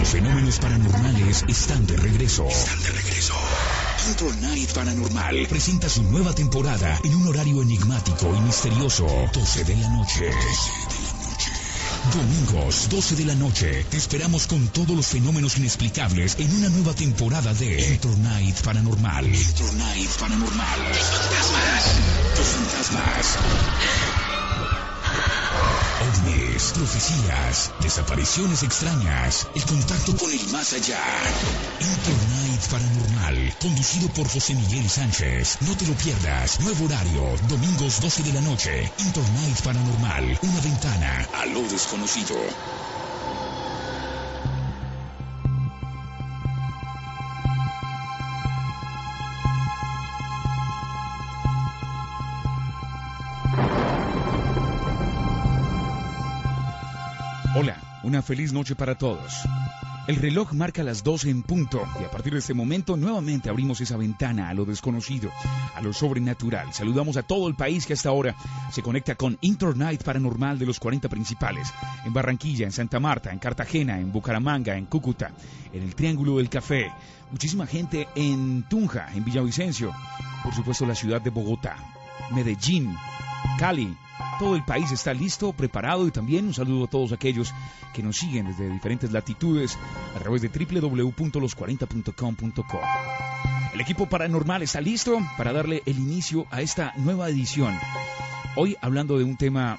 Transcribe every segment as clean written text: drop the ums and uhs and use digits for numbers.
Los fenómenos paranormales están de regreso. Inter Night Paranormal presenta su nueva temporada en un horario enigmático y misterioso. 12 de la noche. Domingos, 12 de la noche. Te esperamos con todos los fenómenos inexplicables en una nueva temporada de Inter Night Paranormal. Inter Night Paranormal. Los fantasmas. Ovnis, profecías, desapariciones extrañas, el contacto con el más allá. Inter Night Paranormal, conducido por José Miguel Sánchez. No te lo pierdas. Nuevo horario, domingos 12 de la noche. Inter Night Paranormal, una ventana a lo desconocido. Hola, una feliz noche para todos. El reloj marca las 12 en punto y a partir de este momento nuevamente abrimos esa ventana a lo desconocido, a lo sobrenatural. Saludamos a todo el país que hasta ahora se conecta con Inter Night Paranormal de los 40 principales. En Barranquilla, en Santa Marta, en Cartagena, en Bucaramanga, en Cúcuta, en el Triángulo del Café. Muchísima gente en Tunja, en Villavicencio. Por supuesto la ciudad de Bogotá, Medellín, Cali. Todo el país está listo, preparado y también un saludo a todos aquellos que nos siguen desde diferentes latitudes a través de www.los40.com.co. El equipo paranormal está listo para darle el inicio a esta nueva edición. Hoy hablando de un tema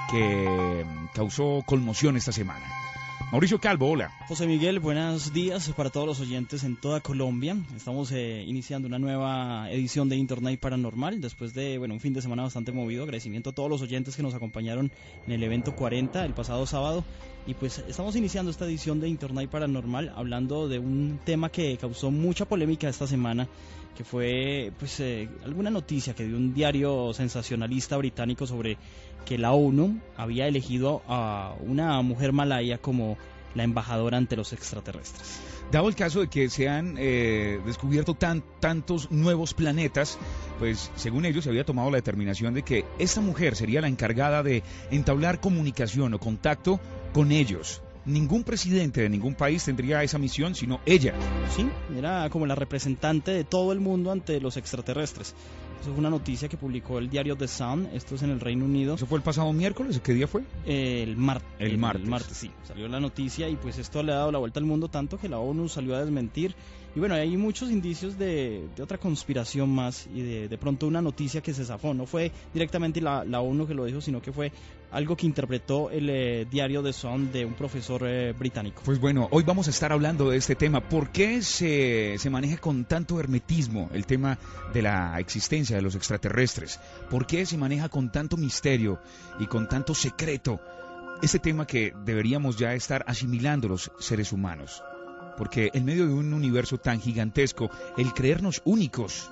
que causó conmoción esta semana. Mauricio Calvo, hola. José Miguel, buenos días para todos los oyentes en toda Colombia. Estamos iniciando una nueva edición de Inter Night Paranormal después de un fin de semana bastante movido. Agradecimiento a todos los oyentes que nos acompañaron en el evento 40 el pasado sábado. Y pues estamos iniciando esta edición de Inter Night Paranormal hablando de un tema que causó mucha polémica esta semana, que fue alguna noticia que dio un diario sensacionalista británico sobre que la ONU había elegido a una mujer malaya como la embajadora ante los extraterrestres. Dado el caso de que se han descubierto tantos nuevos planetas, pues según ellos se había tomado la determinación de que esta mujer sería la encargada de entablar comunicación o contacto con ellos. Ningún presidente de ningún país tendría esa misión, sino ella. Sí, era como la representante de todo el mundo ante los extraterrestres. Eso fue una noticia que publicó el diario The Sun, esto es en el Reino Unido. ¿Eso fue el pasado miércoles? ¿Qué día fue? El martes. El martes, sí. Salió la noticia y pues esto le ha dado la vuelta al mundo tanto que la ONU salió a desmentir. Y bueno, hay muchos indicios de otra conspiración más y de pronto una noticia que se zafó. No fue directamente la ONU que lo dijo, sino que fue algo que interpretó el diario The Sun de un profesor británico. Pues bueno, hoy vamos a estar hablando de este tema. ¿Por qué se maneja con tanto hermetismo el tema de la existencia de los extraterrestres? ¿Por qué se maneja con tanto misterio y con tanto secreto este tema que deberíamos ya estar asimilando los seres humanos? Porque en medio de un universo tan gigantesco, el creernos únicos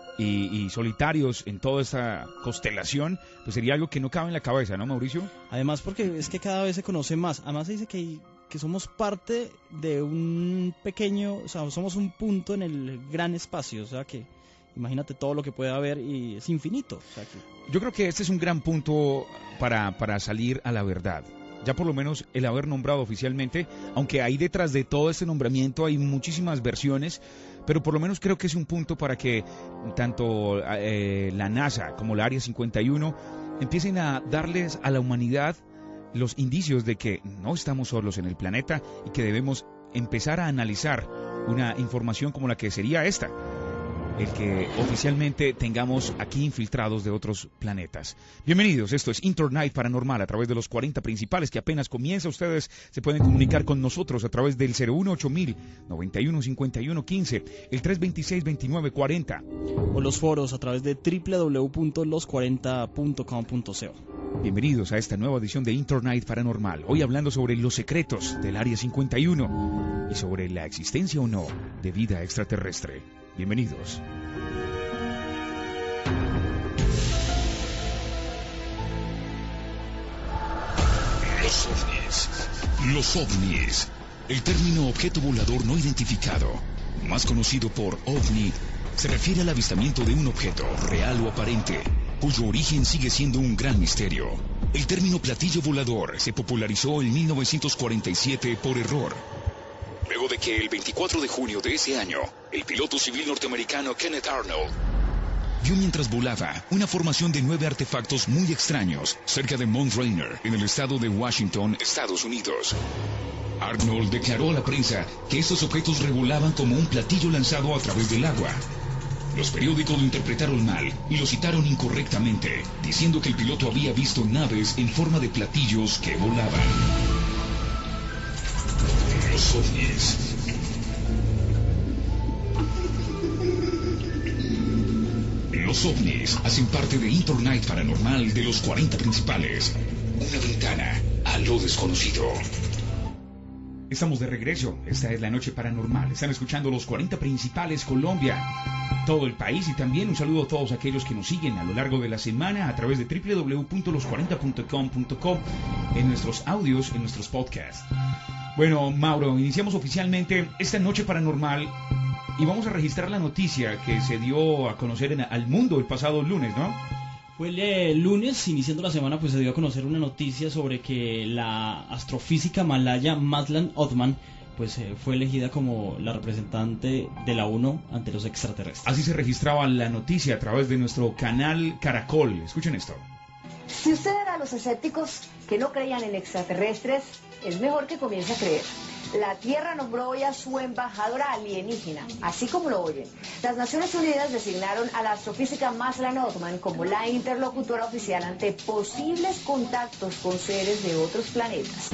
y solitarios en toda esta constelación, pues sería algo que no cabe en la cabeza, ¿no, Mauricio? Además, porque es que cada vez se conoce más. Además se dice que somos parte de un pequeño, o sea, somos un punto en el gran espacio, o sea que imagínate todo lo que puede haber y es infinito. O sea que... Yo creo que este es un gran punto para salir a la verdad. Ya por lo menos el haber nombrado oficialmente, aunque ahí detrás de todo este nombramiento hay muchísimas versiones, pero por lo menos creo que es un punto para que tanto la NASA como la Área 51 empiecen a darles a la humanidad los indicios de que no estamos solos en el planeta y que debemos empezar a analizar una información como la que sería esta. El que oficialmente tengamos aquí infiltrados de otros planetas. Bienvenidos, esto es Inter Night Paranormal a través de los 40 principales que apenas comienza. Ustedes se pueden comunicar con nosotros a través del 018-000 915115, el 326-2940. O los foros a través de www.los40.com.co. Bienvenidos a esta nueva edición de Inter Night Paranormal. Hoy hablando sobre los secretos del Área 51 y sobre la existencia o no de vida extraterrestre. Bienvenidos. Los ovnis. Los ovnis. El término objeto volador no identificado, más conocido por ovni, se refiere al avistamiento de un objeto, real o aparente, cuyo origen sigue siendo un gran misterio. El término platillo volador se popularizó en 1947 por error. luego de que el 24 de junio de ese año, el piloto civil norteamericano Kenneth Arnold vio mientras volaba una formación de 9 artefactos muy extraños cerca de Mount Rainier, en el estado de Washington, Estados Unidos. Arnold declaró a la prensa que estos objetos revolaban como un platillo lanzado a través del agua. Los periódicos lo interpretaron mal y lo citaron incorrectamente, diciendo que el piloto había visto naves en forma de platillos que volaban. Los ovnis. Los ovnis hacen parte de Internet Paranormal de los 40 principales. Una ventana a lo desconocido. Estamos de regreso. Esta es la noche paranormal. Están escuchando los 40 principales Colombia, todo el país, y también un saludo a todos aquellos que nos siguen a lo largo de la semana a través de www.los40.com.co, en nuestros audios, en nuestros podcasts. Bueno, Mauro, iniciamos oficialmente esta noche paranormal y vamos a registrar la noticia que se dio a conocer al mundo el pasado lunes, ¿no? Fue el lunes, iniciando la semana, pues se dio a conocer una noticia sobre que la astrofísica malaya Maslan Othman pues fue elegida como la representante de la ONU ante los extraterrestres. Así se registraba la noticia a través de nuestro canal Caracol. Escuchen esto. Si usted era de los escépticos que no creían en extraterrestres, es mejor que comience a creer. La Tierra nombró hoy a su embajadora alienígena, así como lo oyen. Las Naciones Unidas designaron a la astrofísica Maslan Othman como la interlocutora oficial ante posibles contactos con seres de otros planetas.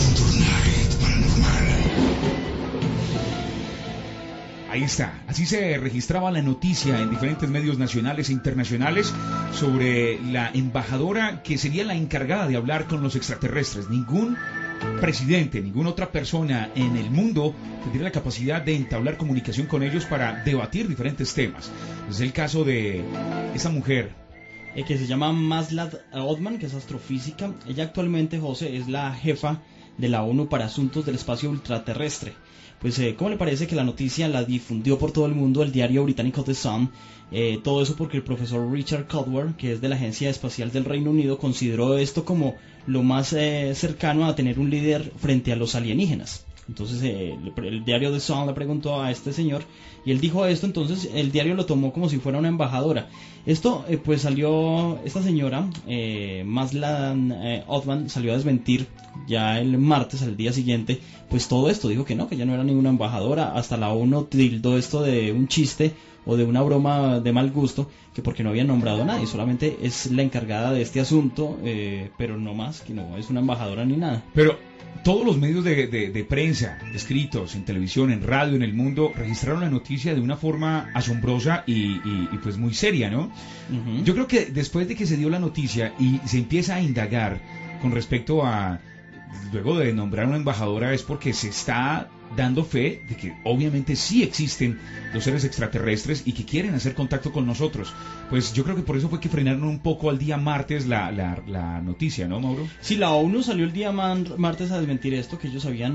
Ahí está, así se registraba la noticia en diferentes medios nacionales e internacionales sobre la embajadora que sería la encargada de hablar con los extraterrestres. Ningún presidente, ninguna otra persona en el mundo tendría la capacidad de entablar comunicación con ellos para debatir diferentes temas. Es el caso de esa mujer que se llama Maslan Othman, que es astrofísica. Ella actualmente, José, es la jefa de la ONU para Asuntos del Espacio Ultraterrestre. Pues, ¿cómo le parece que la noticia la difundió por todo el mundo el diario británico The Sun? Todo eso porque el profesor Richard Caldwell, que es de la Agencia Espacial del Reino Unido, consideró esto como lo más cercano a tener un líder frente a los alienígenas. Entonces el diario The Sun le preguntó a este señor y él dijo esto. Entonces el diario lo tomó como si fuera una embajadora. Esto pues salió, esta señora Maslan Othman salió a desmentir ya el martes, al día siguiente, pues todo esto. Dijo que no, que ya no era ninguna embajadora. Hasta la ONU tildó esto de un chiste o de una broma de mal gusto, que porque no habían nombrado a nadie, solamente es la encargada de este asunto, pero no más, que no es una embajadora ni nada. Pero todos los medios de prensa, escritos, en televisión, en radio, en el mundo, registraron la noticia de una forma asombrosa y pues muy seria, ¿no? Uh-huh. Yo creo que después de que se dio la noticia y se empieza a indagar con respecto a, luego de nombrar una embajadora, es porque se está dando fe de que obviamente sí existen los seres extraterrestres y que quieren hacer contacto con nosotros. Pues yo creo que por eso fue que frenaron un poco al día martes la noticia, ¿no, Mauro? Sí, la ONU salió el día martes a desmentir esto, que ellos habían,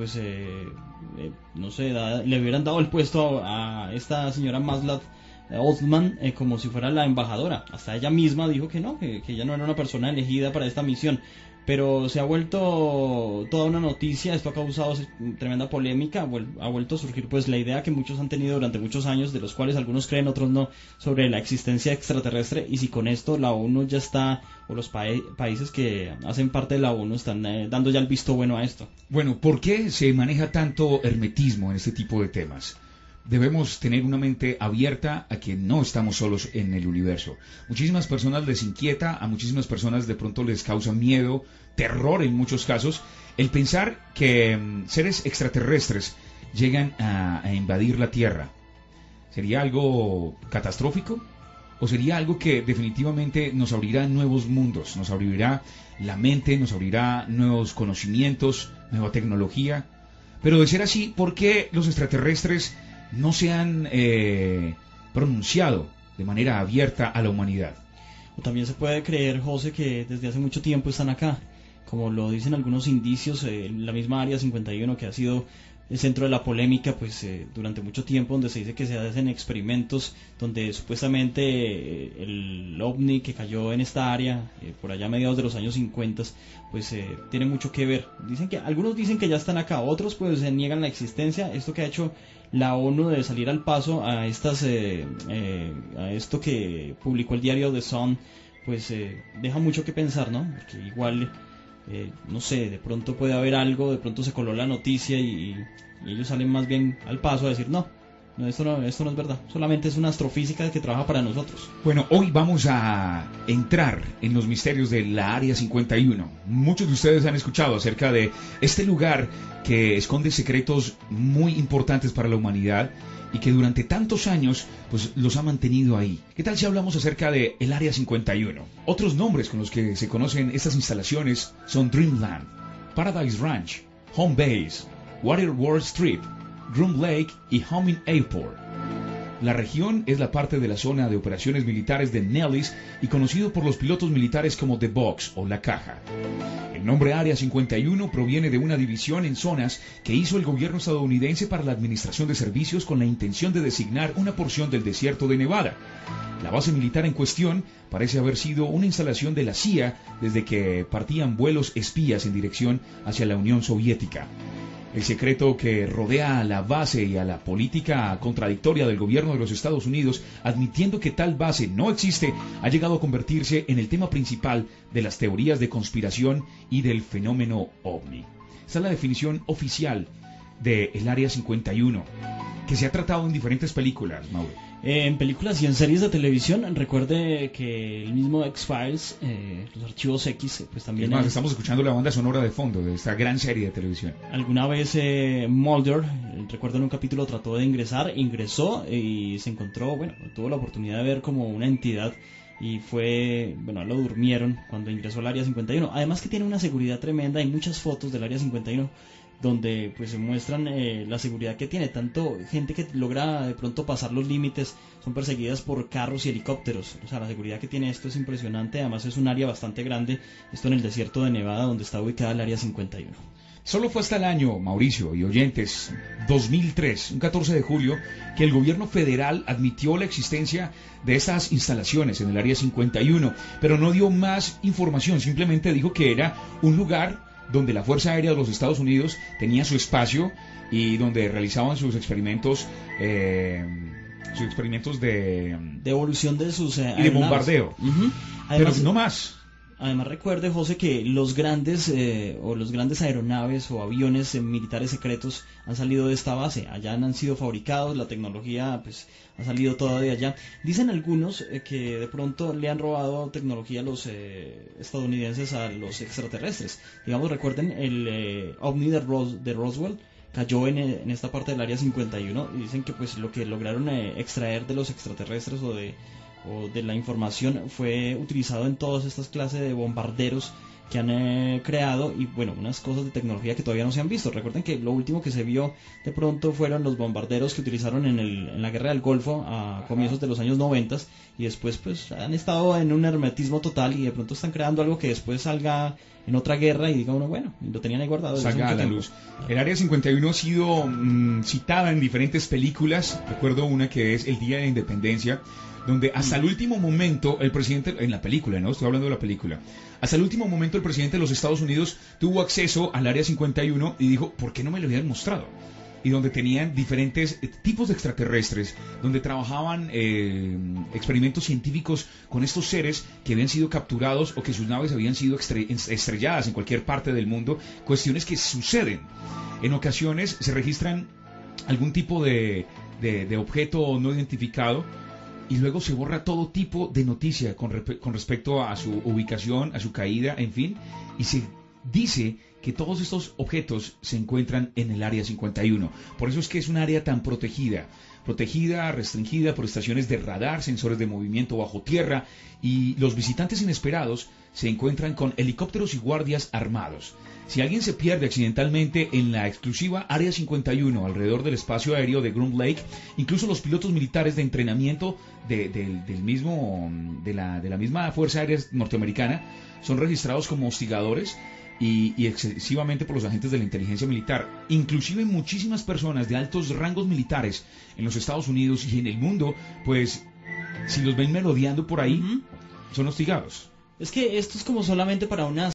no sé, le hubieran dado el puesto a esta señora Maslan Othman como si fuera la embajadora. Hasta ella misma dijo que no, que ella no era una persona elegida para esta misión. Pero se ha vuelto toda una noticia. Esto ha causado tremenda polémica. Ha vuelto a surgir pues la idea que muchos han tenido durante muchos años, de los cuales algunos creen, otros no, sobre la existencia extraterrestre. Y si con esto la ONU ya está, o los países que hacen parte de la ONU están dando ya el visto bueno a esto. Bueno, ¿por qué se maneja tanto hermetismo en este tipo de temas? Debemos tener una mente abierta a que no estamos solos en el universo. Muchísimas personas les inquieta, a muchísimas personas de pronto les causa miedo, terror en muchos casos, el pensar que seres extraterrestres llegan a invadir la Tierra. ¿Sería algo catastrófico? ¿O sería algo que definitivamente nos abrirá nuevos mundos, nos abrirá la mente, nos abrirá nuevos conocimientos, nueva tecnología? Pero de ser así, ¿por qué los extraterrestres no se han pronunciado de manera abierta a la humanidad? O también se puede creer, José, que desde hace mucho tiempo están acá, como lo dicen algunos indicios, la misma Área 51, que ha sido el centro de la polémica pues durante mucho tiempo, donde se dice que se hacen experimentos donde supuestamente el ovni que cayó en esta área por allá a mediados de los años 50 pues tiene mucho que ver. Algunos dicen que ya están acá, otros pues se niegan la existencia. Esto que ha hecho la ONU de salir al paso a estas a esto que publicó el diario The Sun pues deja mucho que pensar, ¿no? Porque igual no sé, de pronto puede haber algo, de pronto se coló la noticia y ellos salen más bien al paso a decir esto no es verdad, solamente es una astrofísica que trabaja para nosotros. Bueno, hoy vamos a entrar en los misterios de la Área 51. Muchos de ustedes han escuchado acerca de este lugar que esconde secretos muy importantes para la humanidad y que durante tantos años pues los ha mantenido ahí. ¿Qué tal si hablamos acerca de el Área 51? Otros nombres con los que se conocen estas instalaciones son Dreamland, Paradise Ranch, Home Base, Waterworld Strip, Groom Lake y Homing Airport. La región es la parte de la zona de operaciones militares de Nellis y conocido por los pilotos militares como The Box o La Caja. El nombre Área 51 proviene de una división en zonas que hizo el gobierno estadounidense para la administración de servicios con la intención de designar una porción del desierto de Nevada. La base militar en cuestión parece haber sido una instalación de la CIA desde que partían vuelos espías en dirección hacia la Unión Soviética. El secreto que rodea a la base y a la política contradictoria del gobierno de los Estados Unidos, admitiendo que tal base no existe, ha llegado a convertirse en el tema principal de las teorías de conspiración y del fenómeno OVNI. Esta es la definición oficial del Área 51, que se ha tratado en diferentes películas, Mauro. En películas y en series de televisión, recuerde que el mismo X-Files, los archivos X, pues también... Además, estamos escuchando la banda sonora de fondo de esta gran serie de televisión. Alguna vez Mulder, recuerdo en un capítulo, trató de ingresó y se encontró, tuvo la oportunidad de ver como una entidad y lo durmieron cuando ingresó al Área 51. Además que tiene una seguridad tremenda, hay muchas fotos del Área 51 donde pues se muestran la seguridad que tiene, tanto gente que logra de pronto pasar los límites, son perseguidas por carros y helicópteros, o sea, la seguridad que tiene esto es impresionante. Además es un área bastante grande, esto en el desierto de Nevada, donde está ubicada el Área 51. Solo fue hasta el año, Mauricio y oyentes, 2003, un 14 de julio, que el gobierno federal admitió la existencia de estas instalaciones en el Área 51, pero no dio más información, simplemente dijo que era un lugar donde la Fuerza Aérea de los Estados Unidos tenía su espacio y donde realizaban sus experimentos de evolución de sus y de bombardeo. Uh-huh. Además, pero no más. Además recuerde, José, que los grandes aeronaves o aviones militares secretos han salido de esta base. Allá han sido fabricados, la tecnología pues ha salido toda de allá. Dicen algunos que de pronto le han robado tecnología a los estadounidenses a los extraterrestres. Digamos, recuerden el ovni de Roswell cayó en esta parte del Área 51 y dicen que pues lo que lograron extraer de los extraterrestres o de la información fue utilizado en todas estas clases de bombarderos que han creado y unas cosas de tecnología que todavía no se han visto. Recuerden que lo último que se vio de pronto fueron los bombarderos que utilizaron en la guerra del Golfo a comienzos de los años 90 y después pues han estado en un hermetismo total y de pronto están creando algo que después salga en otra guerra y diga uno, y lo tenían ahí guardado. Salga a la luz. El Área 51 ha sido citada en diferentes películas. Recuerdo una que es El Día de la Independencia, donde hasta el último momento el presidente, en la película, ¿no? Estoy hablando de la película. Hasta el último momento el presidente de los Estados Unidos tuvo acceso al Área 51 y dijo, ¿por qué no me lo habían mostrado? Y donde tenían diferentes tipos de extraterrestres, donde trabajaban experimentos científicos con estos seres que habían sido capturados o que sus naves habían sido estrelladas en cualquier parte del mundo, cuestiones que suceden. En ocasiones se registran algún tipo de objeto no identificado, y luego se borra todo tipo de noticia con respecto a su ubicación, a su caída, en fin, y se dice que todos estos objetos se encuentran en el Área 51. Por eso es que es un área tan protegida, restringida por estaciones de radar, sensores de movimiento bajo tierra, y los visitantes inesperados se encuentran con helicópteros y guardias armados. Si alguien se pierde accidentalmente en la exclusiva Área 51 alrededor del espacio aéreo de Groom Lake, incluso los pilotos militares de entrenamiento de la misma Fuerza Aérea norteamericana son registrados como hostigadores y excesivamente por los agentes de la inteligencia militar. Inclusive muchísimas personas de altos rangos militares en los Estados Unidos y en el mundo, pues si los ven merodeando por ahí, son hostigados. Es que esto es como solamente para una